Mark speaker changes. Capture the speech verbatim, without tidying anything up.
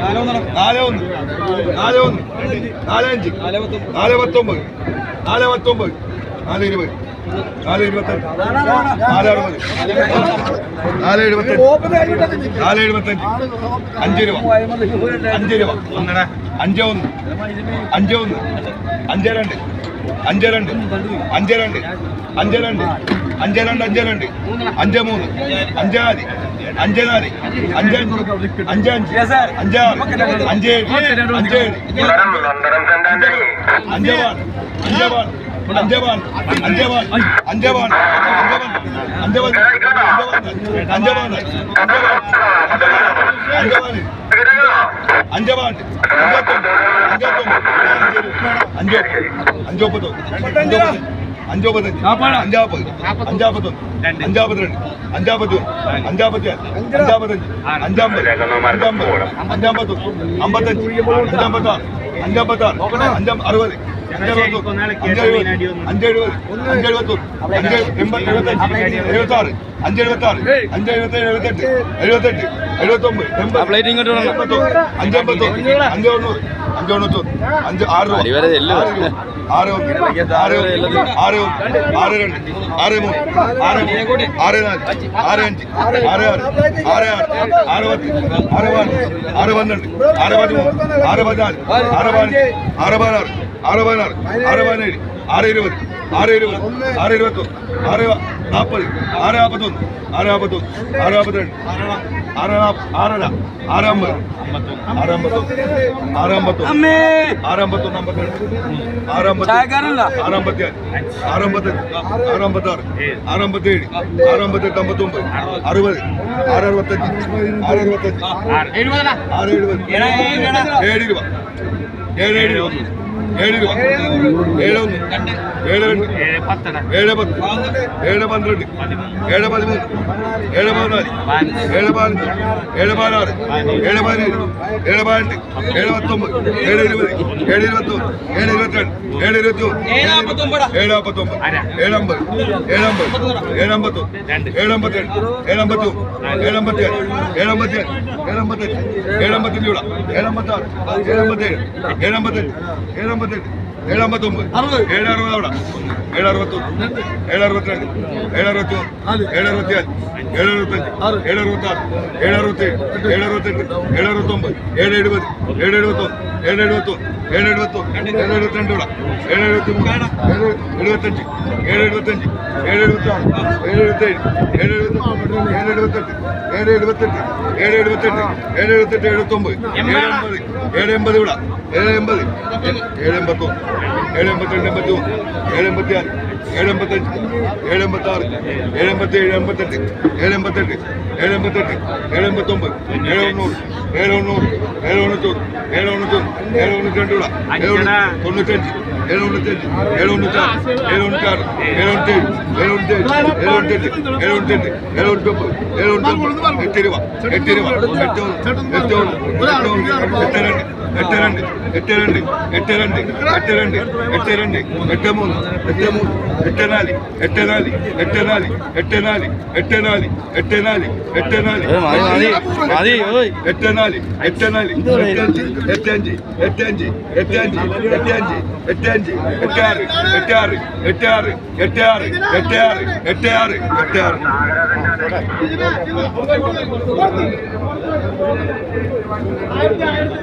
Speaker 1: നാല് ഒന്ന് നാല് ഒന്ന് നാല് അഞ്ച് നാല് പത്തൊമ്പത് നാല് പത്തൊമ്പത് നാല് ഇരുപത് നാല് ഇരുപത്തഞ്ച് നാല് അറുപത് നാല് എഴുപത്തഞ്ച് നാല് എഴുപത്തഞ്ച് അഞ്ച് രൂപ അഞ്ച് രൂപ അഞ്ച് ഒന്ന് അഞ്ച് ഒന്ന് അഞ്ച് രണ്ട് അഞ്ച് രണ്ട് അഞ്ച് രണ്ട് അഞ്ച് രണ്ട് അഞ്ച് രണ്ട് അഞ്ച് രണ്ട് അഞ്ച് മൂന്ന് അഞ്ച് നാല് അഞ്ച് നാല് അഞ്ച് അഞ്ച് അഞ്ച് അഞ്ച് അഞ്ച് ആറ് അഞ്ച് ഏഴ് അഞ്ച് ഏഴ് അഞ്ച് പാൻ അഞ്ച് പാൻ അഞ്ചവാൻ അഞ്ചവാൻ അഞ്ചവാൻ അഞ്ചവാൻ അഞ്ചവാൻ അഞ്ചവാൻ അഞ്ചവാൻ അഞ്ചോ അഞ്ചോപ്പത്തോ അഞ്ചോപ്പത്തഞ്ച് അഞ്ചാപ്പത് അഞ്ചാപ്പത്തൊന്ന് അഞ്ചാപ്പത്തിരണ്ട് അഞ്ചാപ്പത്തി ഒന്ന് അഞ്ചാപ്പത്തി അഞ്ചാപ്പത്തഞ്ച് അഞ്ചാമ്പത് അഞ്ചാമ്പത് അഞ്ചാമ്പത്തൊന്ന് അമ്പത്തഞ്ച് അഞ്ചാമ്പത്താറ് അഞ്ചാമ്പത്താറ് അഞ്ചാം അറുപത് അഞ്ചെഴുപത് അഞ്ചെഴുപത് അഞ്ചെഴുപത്തൊന്ന് അഞ്ച് എൺപത് എഴുപത്തഞ്ച് എഴുപത്താറ് അഞ്ചെഴുപത്താറ് അഞ്ചെഴുപത്തേഴ് എഴുപത്തെട്ട് എഴുപത്തെട്ട് എഴുപത്തൊമ്പത് എൺപത് അഞ്ചമ്പത്തൊന്ന് അഞ്ച് തൊണ്ണൂറ് അഞ്ച് തൊണ്ണൂറ്റൊന്ന് അഞ്ച് ആറ് ആറ് ഒന്ന് ആറ് ആറ് ഒന്ന് ആറ് രണ്ട് ആറ് മൂന്ന് ആറ് ആറ് നാല് ആറ് അഞ്ച് ആറ് ആറ് ആറ് ആറ് ആറ് പത്ത് ആറ് പതിനൊന്ന് ആറ് പന്ത്രണ്ട് ആറ് പതിമൂന്ന് ആറ് പതിനാല് ആറ് പതിനഞ്ച് ആറ് പതിനാറ് ആറ് പതിനാറ് ആറ് പതിനേഴ് ആറ് ഇരുപത് ആറ് ഇരുപത് ആറ് ഇരുപത്തൊന്ന് ആറ് നാൽപ്പത് ആറ് നാൽപ്പത്തൊന്ന് ആറ് നാൽപ്പത്തൊന്ന് ആറ് നാൽപ്പത്തിരണ്ട് ആറ് ആറര ആറ് അമ്പത് ആറ് അമ്പത്തൊന്ന് ആറ് അമ്പത്തൊന്ന് ആറ് അമ്പത്തൊന്ന് അമ്പത്തിരണ്ട് ആറ് അമ്പത്തി ആറ് അമ്പത്തി അഞ്ച് ആറ് അമ്പത്തഞ്ച് ആറ് അമ്പത്താറ് ആറ് അമ്പത്തേഴ് ആറ് അമ്പത്തെട്ട് അമ്പത്തൊമ്പത് അറുപത് ആറ് അറുപത്തഞ്ച് ആറ് അറുപത്തഞ്ച് ആറ് എഴുപത് ഏഴ് രൂപ ഏഴ് ഏഴ് ഒന്ന് ഏഴ് രൂപ ഏഴ് ഒന്ന് ഏഴ് രണ്ട് ഏഴ് പത്ത് ഏഴ് പന്ത്രണ്ട് ഏഴ് പതിമൂന്ന് ഏഴ് പതിനാല് ഏഴ് പതിനഞ്ച് ഏഴ് പതിനാറ് ഏഴ് പതിനേഴ് ഏഴ് പതിനെട്ട് ഏഴ് പത്തൊമ്പത് ഏഴ് ഇരുപത് ഏഴ് ഇരുപത്തൊന്ന് ഏഴ് ഇരുപത്തിരണ്ട് ഏഴ് ഇരുപത്തിയൊന്ന് ഏഴ് നാൽപ്പത്തൊമ്പത് ഏഴ് അമ്പത് ഏഴ് അമ്പത് ഏഴ് അമ്പത്തൊന്ന് ഏഴ് അമ്പത്തിരണ്ട് ഏഴ് അമ്പത്തിയൊന്ന് ഏഴ് അമ്പത്തിയാറ് ഏഴ് അമ്പത്തിയാറ് ഏഴ് അമ്പത്തഞ്ച് ഏഴ് അമ്പത്തഞ്ച് രൂപ ഏഴ് അമ്പത്താറ് ഏഴ് അമ്പത്തേഴ് ഏഴ് അമ്പത്തഞ്ച് ഏഴ് അമ്പത്തെട്ട് ഏഴ് അമ്പത്തൊമ്പത് ഏഴ് അറുപത് അവിടെ ഏഴ് അറുപത്തൊന്ന് ഏഴ് അറുപത്തിരണ്ട് ഏഴ് അറുപത്തിയൊന്ന് ഏഴ് അറുപത്തിയാല് ഏഴ് അറുപത്തഞ്ച് ഏഴ് അറുപത്താറ് ഏഴ് അറുപത്തേഴ് ഏഴ് അറുപത്തെട്ട് ഏഴ് അറുപത്തൊമ്പത് ഏഴ് എഴുപത് ഏഴ് എഴുപത്തൊന്ന് ഏഴ് എഴുപത്തൊന്ന് ഏഴ് എഴുപത്തൊന്ന് ഏഴ് എഴുപത്തിരണ്ട് ഇവിടെ ഏഴ് എഴുപത്തിമൂന്ന് ഏഴ് എഴുപത്തഞ്ച് ഏഴ് എഴുപത്തഞ്ച് ഏഴ് എഴുപത്താറ് ഏഴ് എഴുപത്തേഴ് ഏഴ് എഴുപത്തൊന്ന് ഏഴ് എഴുപത്തെട്ട് ഏഴ് എഴുപത്തെട്ട് ഏഴ് എഴുപത്തെട്ട് ഏഴ് എഴുപത്തെട്ട് എഴുപത്തൊമ്പത് ഏഴ് എൺപത് ഏഴ് എൺപത് ഇവിടെ ഏഴ് എൺപത് ഏഴ് എൺപത്തൊന്ന് ഏഴ് എൺപത്തിരണ്ട് എൺപത്തി മൂന്ന് ഏഴ് എൺപത്തിയാറ് ഏഴ് എൺപത്തഞ്ച് ഏഴ് എൺപത്താറ് ഏഴ് എൺപത്തേഴ് എൺപത്തെട്ട് ഏഴ് എൺപത്തെട്ട് ഏഴ് എൺപത്തെട്ട് ഏഴ് എൺപത്തൊമ്പത് ഏഴ് തൊണ്ണൂറ് ഏഴ് തൊണ്ണൂറ് ഏഴ് തൊണ്ണൂറ്റൊന്ന് ഏഴ് തൊണ്ണൂറ്റൊന്ന് ഏഴ് തൊണ്ണൂറ്റി രണ്ട് ഇവിടെ ഏഴ് തൊണ്ണൂറ്റഞ്ച് ഏഴ് തൊണ്ണൂറ്റഞ്ച് ഏഴ് തൊണ്ണൂറ്റാറ് ഏഴ് തൊണ്ണൂറ്റാറ് ഏഴ് തൊണ്ണൂറ്റേഴ് ഏഴ് തൊണ്ണൂറ്റേഴ് ഏഴ് തൊണ്ണൂറ്റെട്ട് ഏഴ് തൊണ്ണൂറ്റെട്ട് ഏഴ് തൊണ്ണൂറ്റൊമ്പത് ഏഴ് തൊണ്ണൂറ്റൊമ്പത് എട്ട് രൂപ എട്ട് രൂപ എട്ട് ഒന്ന് എട്ട് ഒന്ന് എട്ട് രണ്ട് എട്ട് രണ്ട് എട്ട് രണ്ട് എട്ട് രണ്ട് എട്ട് രണ്ട് എട്ട് രണ്ട് എട്ട് മൂന്ന് എട്ട് മൂന്ന് എട്ട് നാല് എട്ട് നാല് എട്ട് നാല് എട്ട് നാല് എട്ട് നാല് എട്ട് നാല് എട്ട് നാല് എട്ട് നാല് എട്ട് നാല് എട്ടഞ്ച് എട്ടഞ്ച് എട്ടഞ്ച് എട്ടഞ്ച് എട്ടഞ്ച് എട്ട് ആറ് എട്ട് ആറ് എട്ട് ആറ് എട്ട് ആറ് എട്ട് ആറ് എട്ട് ആറ് എട്ട് ആറ്